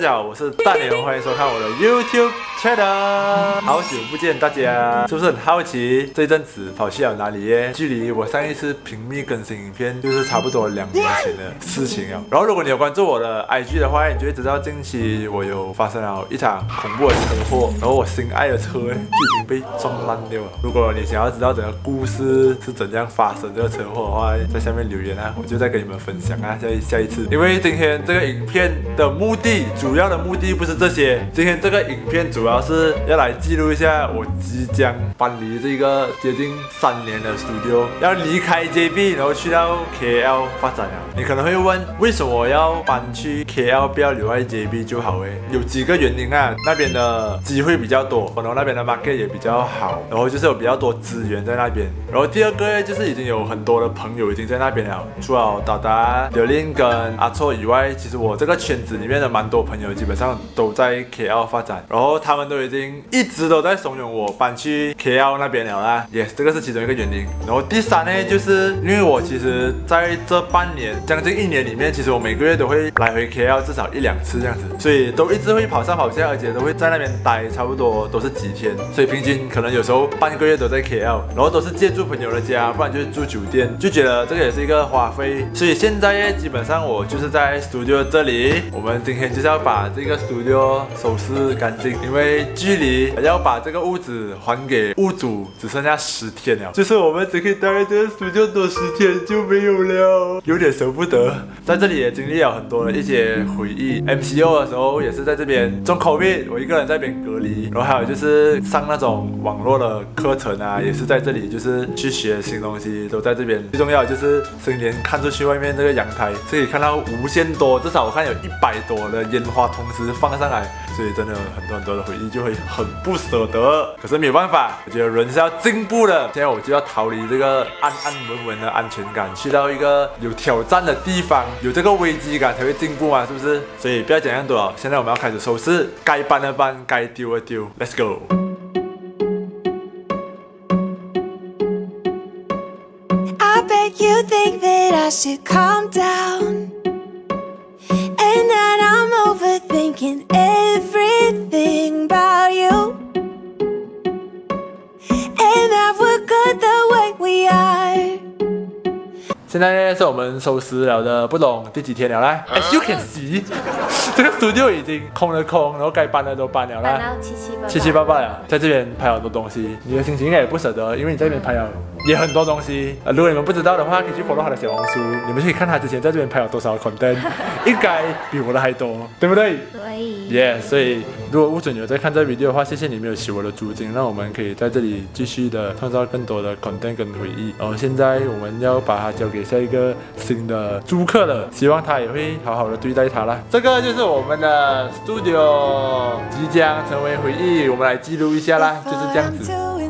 家好，我是大牛，欢迎收看我的 YouTube channel。好久不见大家，是不是很好奇这阵子跑去了哪里耶？距离我上一次频密更新影片就是差不多2年前的事情了。然后如果你有关注我的 IG 的话，你就会知道近期我有发生了一场恐怖的车祸，然后我心爱的车就已经被撞烂掉了。如果你想要知道整个故事是怎样发生这个车祸的话，在下面留言啊，我就再跟你们分享啊，下一次。因为今天这个影片的主要的目的不是这些，今天这个影片主要是要来记录一下我即将搬离这个接近3年的 studio， 要离开 JB， 然后去到 KL 发展了。你可能会问，为什么我要搬去 KL， 不要留在 JB 就好诶？有几个原因啊，那边的机会比较多，然后那边的 market 也比较好，然后就是有比较多资源在那边。然后第二个就是已经有很多的朋友已经在那边了，除了达达、刘林跟阿错以外，其实我这个圈子里面的蛮多朋友基本上都在 KL 发展，然后他们都已经一直都在怂恿我搬去 KL 那边了啦。Yes， 这个是其中一个原因。然后第三呢，就是因为我其实在这半年将近1年里面，其实我每个月都会来回 KL 至少1-2次这样子，所以都一直会跑上跑下，而且都会在那边待差不多都是几天，所以平均可能有时候半个月都在 KL， 然后都是借住朋友的家，不然就是住酒店，就觉得这个也是一个花费。所以现在基本上我就是在 studio 这里，我们今天就是要把这个 studio 收拾干净，因为距离要把这个屋子还给屋主只剩下10天了，就是我们只可以待在这个 studio 多10天就没有了，有点舍不得。在这里也经历了很多的一些回忆 ，MCO 的时候也是在这边中 COVID， 我一个人在这边隔离，然后还有就是上那种网络的课程啊，也是在这里，就是去学新东西都在这边。最重要的就是新年看出去外面这个阳台，可以看到无限多，至少我看有100多的烟花同时放上来，所以真的有很多的回忆，就会很不舍得。可是没有办法，我觉得人是要进步的。现在我就要逃离这个安稳稳的安全感，去到一个有挑战的地方，有这个危机感才会进步嘛，是不是？所以不要讲那么多，现在我们要开始收拾，该搬的搬，该丢的丢 ，Let's go。 I bet you think that I should calm down, and that I'm overthinking everything about you, and that we're good the way we are. 现在呢是我们收拾了的，不懂第几天了啦。As you can see， 这个 studio 已经空了空，然后该搬的都搬了啦， 搬到七七八八了。在这边拍了很多东西，你的心情应该也不舍得，因为你在这边拍了也很多东西。如果你们不知道的话，可以去 follow 他的小红书，你们可以看他之前在这边拍了多少 content， 应该比我的还多，对不对？ 对。 所以如果物准有在看这 video 的话，谢谢你没有洗我的租金，让我们可以在这里继续的创造更多的 content 跟回忆。然后现在我们要把它交给下一个新的租客了，希望他也会好好的对待它啦。这个就是我们的 studio 即将成为回忆，我们来记录一下啦，就是这样子。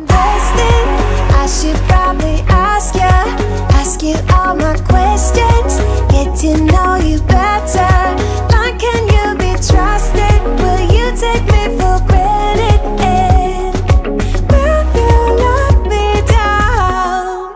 I should probably ask you all my questions, get to know you better. Like, can you be trusted? Will you take me for granted? And will you let me down?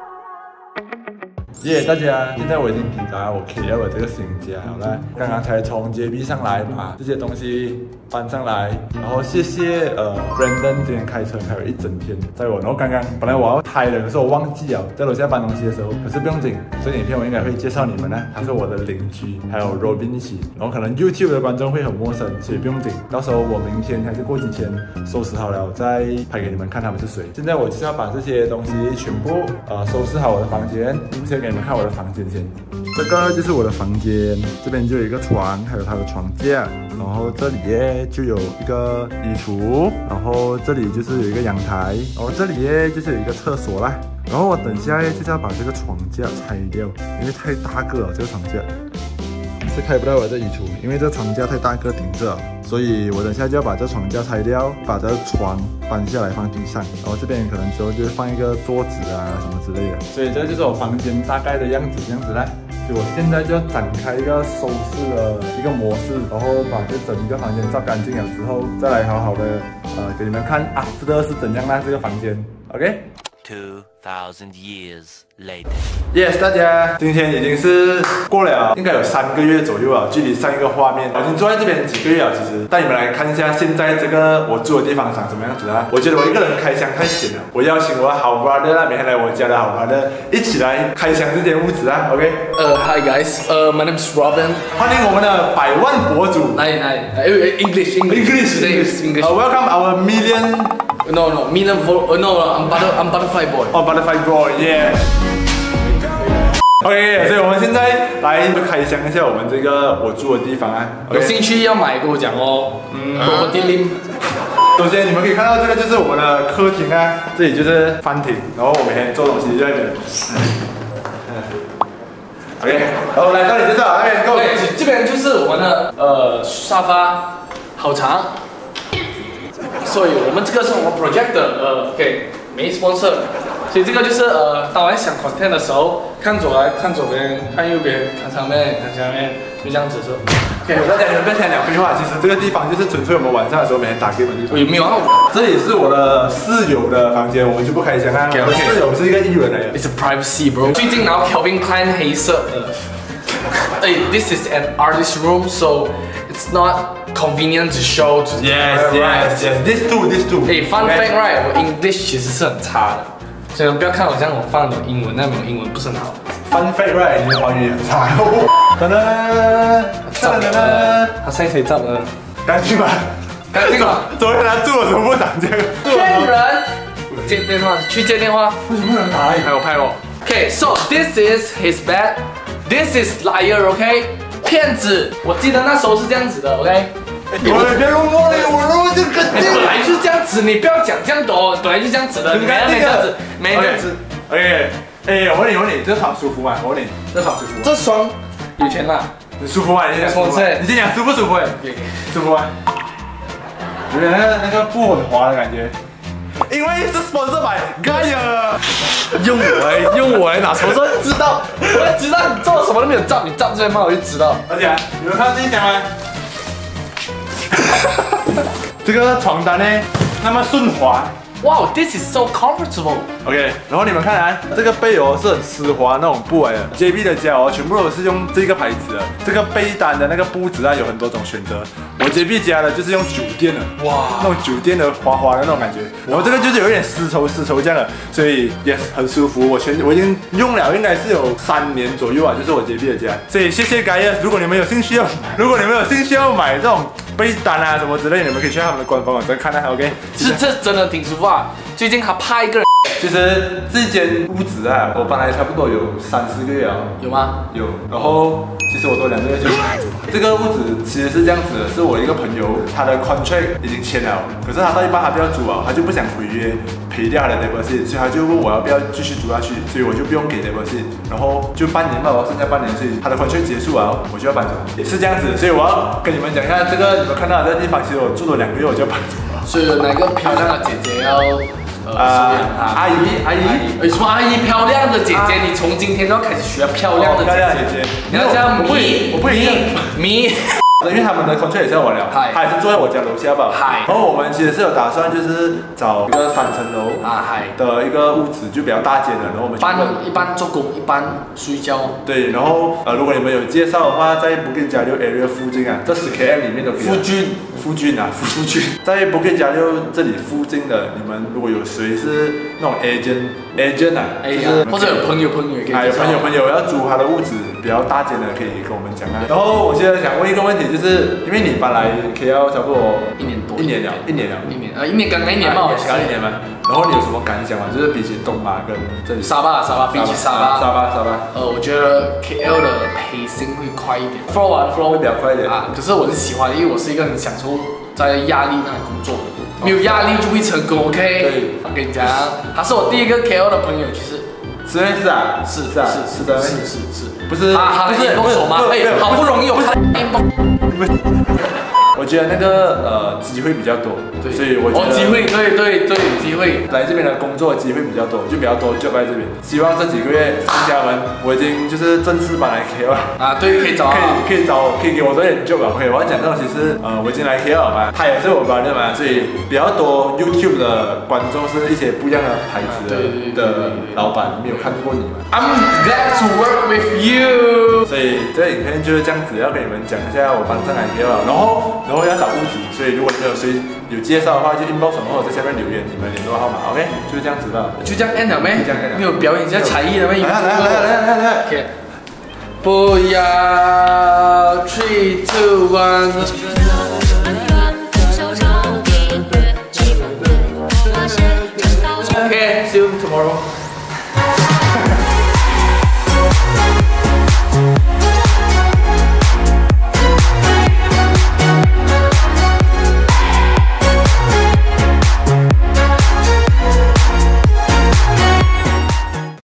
大家，现在我已经抵达我 KL 的这个新家好了，刚刚才从 JB 上来，把这些东西搬上来，然后谢谢Brandon 今天开车开了1整天载我，然后刚刚本来我要拍的，可是我忘记了在楼下搬东西的时候，可是不用紧，这个影片我应该会介绍你们呢，他是我的邻居，还有 Robin 一起，然后可能 YouTube 的观众会很陌生，所以不用紧，到时候我明天还是过几天收拾好了再拍给你们看他们是谁。现在我就是要把这些东西全部收拾好我的房间，先给你们看我的房间先。这个就是我的房间，这边就有一个床，还有它的床架，然后这里就有一个衣橱，然后这里就是有一个阳台，然后这里就是有一个厕所啦。然后我等下就是要把这个床架拆掉，因为太大个了，这个床架是开不到我的衣橱，因为这个床架太大个顶着了，所以我等下就要把这床架拆掉，把这个床搬下来放地上，然后这边可能之后就放一个桌子啊什么之类的。所以这就是我房间大概的样子，这样子啦。所以我现在就要展开一个收拾的一个模式，然后把这整个房间照干净了之后，再来好好的给你们看after是怎样啦这个房间。OK。 2,000 years later. Yes， 大家，今天已经是过了应该有3个月左右了，距离上一个画面，我已经坐在这边几个月了。其实带你们来看一下现在这个我住的地方长什么样子啊！我觉得我一个人开箱太闲了，我邀请我的好 brother 啊，每天来我家的好 brother 一起来开箱这间屋子啊。OK。 Hi guys. My name is Robin. 欢迎我们的百万博主。 English. Welcome our million. No, I'm Butterfly Boy. Oh, Butterfly Boy, yeah. OK， 所以我们现在来开箱一下我们这个我住的地方啊。 有兴趣要买跟我讲哦。我地拎。 首先你们可以看到这个就是我们的客厅啊，这里就是饭厅，然后我每天做东西就在那边。OK， 然后来到你介绍那边， 对，这边就是我们的沙发，好长。所以我们这个是我们 project 的OK， 没 sponsor， 所以这个就是当我在想 content 的时候，看左来看左边，看右边，看上面看下面，就这样子说。 OK， 大家你们不要听两废话，其实这个地方就是纯粹我们晚上的时候每天打 game 的地方。 有没有啊？ 这里是我的室友的房间，我们就不开箱啊。我的室友是一个艺人来的。 It's a privacy, bro。最近拿 Calvin Klein 黑色的。This is an artist room, so it's not convenient to show to. Yes. This too. Fun fact, right？ 我 English 其实是很差的，所以不要看我像我放的英文，那种英文不是很好。 Fun fact, right？ 你的华语很差。噔噔， 他现在可以照了， 干净吧？ 干净吧？ 昨天他做什么不长这样？ 骗人！接电话，去接电话。 为什么不能打？ 拍我。Okay, so this is his bed. This is liar, OK？ 骗子，我记得那时候是这样子的 ，OK？ 别弄我了，我弄这个。 本来就是这样子，你不要讲这样懂，本来就这样子的，你没这样子，没这样子。 OK， 我问你，这床舒服吗？我问你，这床舒服吗？ 这床有钱啦， 你舒服吗？你先讲，你先讲舒不舒服？舒服吗？有点那个布很滑的感觉。因为是 sponsor by Gaia， 用我来拿什么时候知道？我知道你做什么都没有照，你照这边吗？我就知道。 而且你们看到这一箱吗？这个床单呢，那么顺滑。 Wow, this is so comfortable. OK， 然后你们看啊，这个被哦是很丝滑那种布来的。JB 的家哦，全部都是用这个牌子的。这个被单的那个布质啊，有很多种选择。我 JB 家的就是用酒店的，哇，那种酒店的滑滑的那种感觉。然后这个就是有一点丝绸这样的，所以也很舒服。我已经用了，应该是有3年左右啊，就是我 JB 的家。所以谢谢 Gaia， 如果你们有兴趣要买这种被单啊什么之类，你们可以去他们的官方网站看啊。OK， 这真的挺舒服啊。最近他怕一个人。 其实这间屋子啊，我搬来差不多有3-4个月啊。 有吗？ 有。然后其实我多2个月就这个屋子其实是这样子的，是我一个朋友，他的 contract 已经签了，可是他到一半他不要租啊，他就不想毁约赔掉他的 deposit， 所以他就问我要不要继续租下去，所以我就不用给 deposit， 然后就半年吧，我剩下半年，所以他的 contract 结束了，我就要搬走，也是这样子，所以我要跟你们讲一下这个，你们看到的这个地方，其实我住了2个月我就要搬走了。 所以有哪个漂亮的姐姐要？阿姨，有什么阿姨漂亮的姐姐？你从今天都要开始学漂亮的姐姐。你要叫咪， 因为他们的 contract 也是要我聊，他也是坐在我家楼下吧。然后我们其实是有打算就是找一个3层楼的一个屋子，就比较大间的，然后我们一般做工，一般睡觉。 对，然后如果你们有介绍的话，在 Bukit Jalil area 附近啊，这10 km 里面都可以。夫君，在 Bukit Jalil 这里附近的，你们如果有谁是那种 agent 啊，就是或者有朋友也可以。 朋友要租他的屋子比较大间的，可以跟我们讲啊。然后我现在想问一个问题，就是因为你搬来 KL 差不多 1年多， 一年刚刚1年嘛， 刚1年嘛。然后你有什么感想吗？就是比起东马跟这里沙巴，比起沙巴，我觉得 KL 的pacing会快一点 ，flow 会比较快一点啊。可是我是喜欢，因为我是一个很享受在压力那里工作的，没有压力就会成功。OK， 对，我跟你讲，他是我第一个 KL 的朋友，其实。 是啊，不是， 他不是手吗？好不容易有看。我我觉得那个机会比较多， 对， 所以我觉得机会，对，机会来这边的工作机会比较多，就比较多 job 在这边。希望这几个月家人，我已经就是正式搬来 KL 了。 啊，对，可以找， 可以找我，可以给我多点 job 了。OK， 我要讲的东西是，我已经来 KL 了嘛，他也是我 brother 嘛，所以比较多 YouTube 的观众是一些不一样的牌子的老板，没有看过你们。 I'm glad to work with you。 所以这个影片就是这样子，要跟你们讲一下我搬上来 KL 了，然后要找屋子，所以如果你们有介绍的话，就 inbox 或者在下面留言你们联络号码 ，OK， 就是这样子的。 就这样 end 了没？ 就这样 end 了。 没有表演一下才艺了没？ 来。 OK。不要 3, 2, 1。